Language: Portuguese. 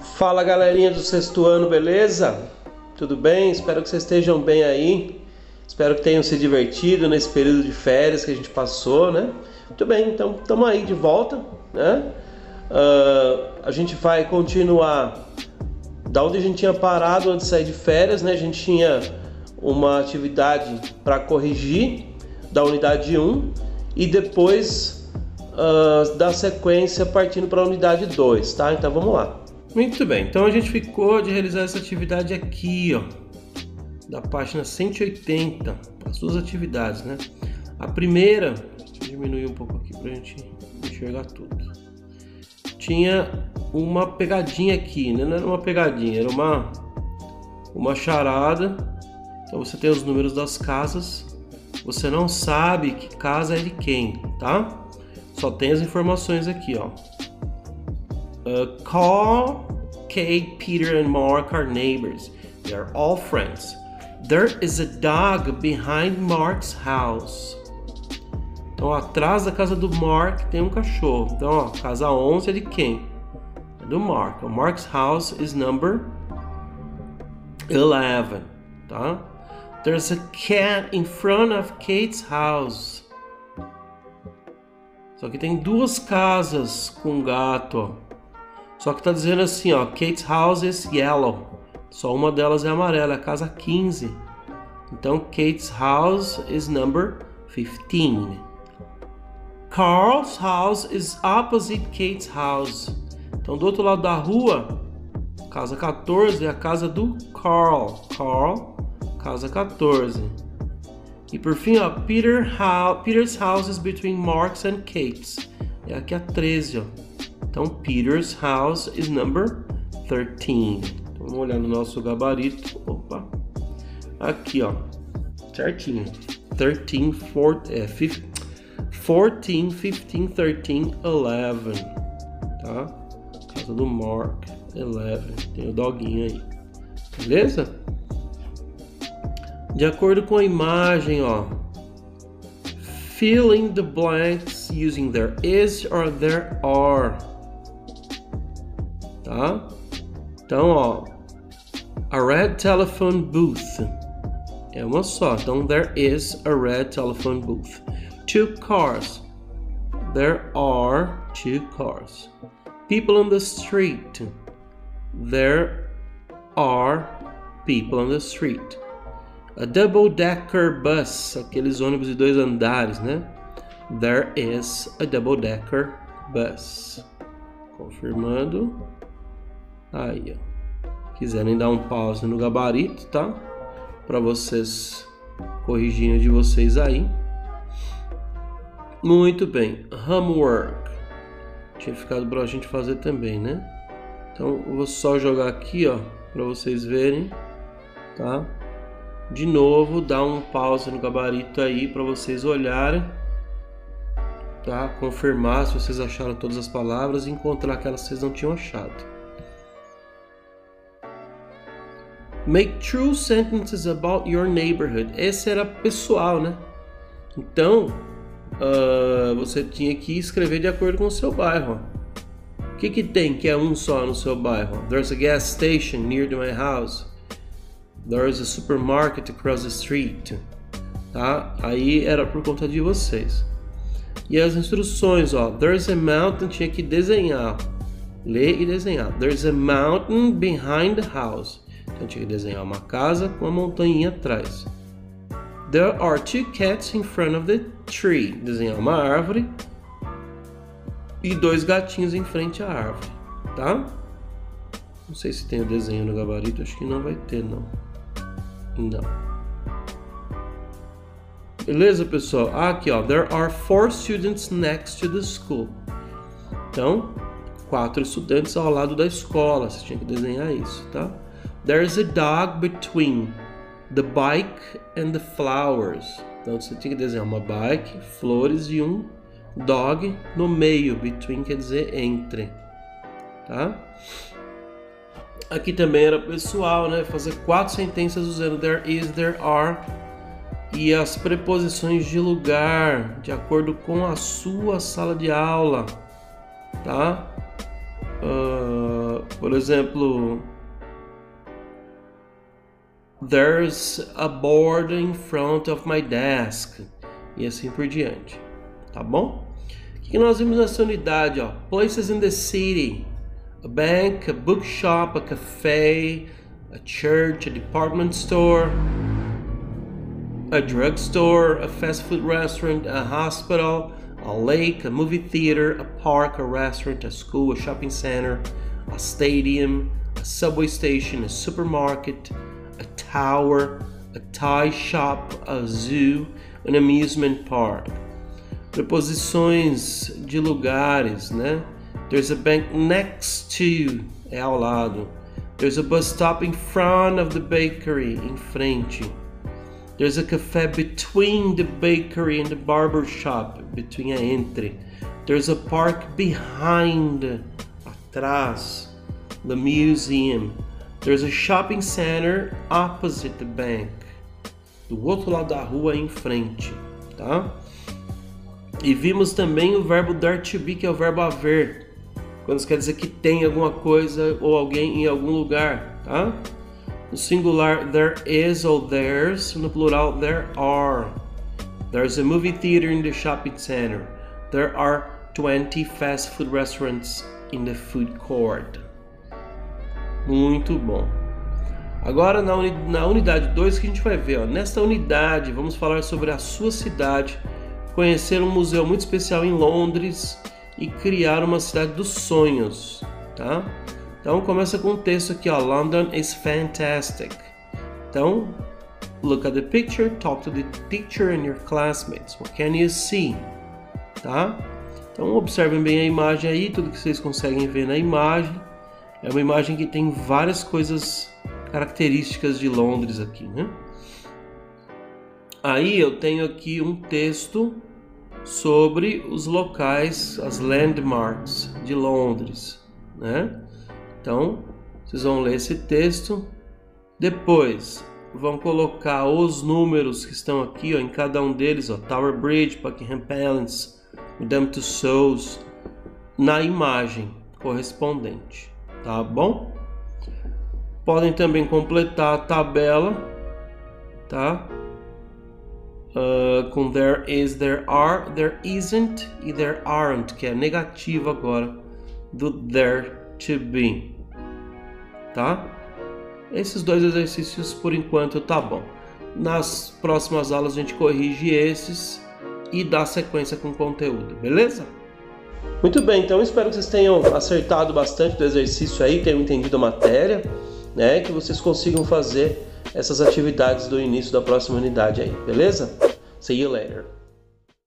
Fala galerinha do sexto ano, beleza? Tudo bem? Espero que vocês estejam bem aí. Espero que tenham se divertido nesse período de férias que a gente passou, né? Muito bem, então estamos aí de volta, né? A gente vai continuar da onde a gente tinha parado antes de sair de férias, né? A gente tinha uma atividade para corrigir da unidade 1 e depois dar sequência partindo para a unidade 2, tá? Então vamos lá. Muito bem, então a gente ficou de realizar essa atividade aqui, ó, da página 180, as duas atividades, né? A primeira, deixa eu diminuir um pouco aqui pra gente enxergar tudo. Tinha uma pegadinha aqui, né? Não era uma pegadinha, era uma charada. Então você tem os números das casas, você não sabe que casa é de quem, tá? Só tem as informações aqui, ó. Carl, Kate, Peter and Mark are neighbors. They are all friends. There is a dog behind Mark's house. Então, atrás da casa do Mark tem um cachorro. Então, ó, casa 11 é de quem? É do Mark. O Mark's house is number 11, tá? There's a cat in front of Kate's house. Só que tem duas casas com gato, ó. Só que tá dizendo assim, ó, Kate's house is yellow. Só uma delas é amarela, é a casa 15. Então, Kate's house is number 15. Carl's house is opposite Kate's house. Então, do outro lado da rua, casa 14 é a casa do Carl. Carl, casa 14. E por fim, ó, Peter's house is between Mark's and Kate's. É aqui a 13, ó. Então, Peter's house is number 13. Então, vamos olhar no nosso gabarito. Opa. Aqui, ó. Certinho. 13, 14, 15, 13, 11. Tá? Casa do Mark, 11. Tem o doguinho aí. Beleza? De acordo com a imagem, ó. Fill in the blanks using there is or there are. Tá? Então, ó, a red telephone booth é uma só. Então, there is a red telephone booth. 2 cars. There are 2 cars. People on the street. There are people on the street. A double-decker bus, aqueles ônibus de 2 andares, né? There is a double-decker bus. Confirmando. Aí, ó. Quiserem dar um pause no gabarito, tá? Para vocês corrigirem de vocês aí. Muito bem. Homework. Tinha ficado pra gente fazer também, né? Então, eu vou só jogar aqui, ó, para vocês verem, tá? De novo, dá um pause no gabarito aí para vocês olharem, tá? Confirmar se vocês acharam todas as palavras e encontrar aquelas que vocês não tinham achado. Make true sentences about your neighborhood. Esse era pessoal, né? Então, você tinha que escrever de acordo com o seu bairro. O que tem que é um só no seu bairro? There's a gas station near to my house. There's a supermarket across the street. Tá? Aí era por conta de vocês. E as instruções, ó. There's a mountain, tinha que desenhar. Ler e desenhar. There's a mountain behind the house. Então tinha que desenhar uma casa com uma montanha atrás. There are 2 cats in front of the tree. Desenhar uma árvore. E 2 gatinhos em frente à árvore. Tá? Não sei se tem o desenho no gabarito. Acho que não vai ter, não. Não. Beleza, pessoal? Aqui, ó. There are 4 students next to the school. Então, 4 estudantes ao lado da escola. Você tinha que desenhar isso, tá? There's a dog between the bike and the flowers. Então, você tinha que desenhar uma bike, flores e um dog no meio. Between quer dizer entre, tá? Aqui também era pessoal, né? Fazer 4 sentenças usando there is, there are e as preposições de lugar de acordo com a sua sala de aula, tá? Por exemplo, there's a board in front of my desk. E assim por diante. Tá bom? O que nós vimos nessa unidade? Ó? Places in the city. A bank, a bookshop, a cafe, a church, a department store, a drugstore, a fast food restaurant, a hospital, a lake, a movie theater, a park, a restaurant, a school, a shopping center, a stadium, a subway station, a supermarket, a tower, a toy shop, a zoo, an amusement park. Preposições de lugares, né? There's a bank next to, é ao lado. There's a bus stop in front of the bakery, em frente. There's a cafe between the bakery and the barber shop, between é entre. There's a park behind, atrás. The museum. There's a shopping center opposite the bank. Do outro lado da rua, em frente, tá? E vimos também o verbo there to be, que é o verbo haver. Quando isso quer dizer que tem alguma coisa ou alguém em algum lugar, tá? No singular, there is ou there's. No plural, there are. There's a movie theater in the shopping center. There are 20 fast food restaurants in the food court. Muito bom. Agora na unidade 2 que a gente vai ver, ó. Nesta unidade vamos falar sobre a sua cidade, conhecer um museu muito especial em Londres e criar uma cidade dos sonhos, tá? Então começa com um texto aqui, ó. London is fantastic. Então, look at the picture, talk to the teacher and your classmates. What can you see? Tá? Então observem bem a imagem aí, tudo que vocês conseguem ver na imagem. É uma imagem que tem várias coisas características de Londres aqui, né? Aí eu tenho aqui um texto sobre os locais, as landmarks de Londres, né? Então, vocês vão ler esse texto, depois vão colocar os números que estão aqui, ó, em cada um deles, ó, Tower Bridge, Buckingham Palace, Madame Tussauds, na imagem correspondente, tá bom? Podem também completar a tabela, tá? Com there is, there are, there isn't e there aren't, que é negativo agora do there to be, tá? Esses dois exercícios por enquanto tá bom. Nas próximas aulas a gente corrige esses e dá sequência com o conteúdo, beleza? Muito bem, então espero que vocês tenham acertado bastante do exercício aí, tenham entendido a matéria, né? Que vocês consigam fazer essas atividades do início da próxima unidade aí, beleza? See you later.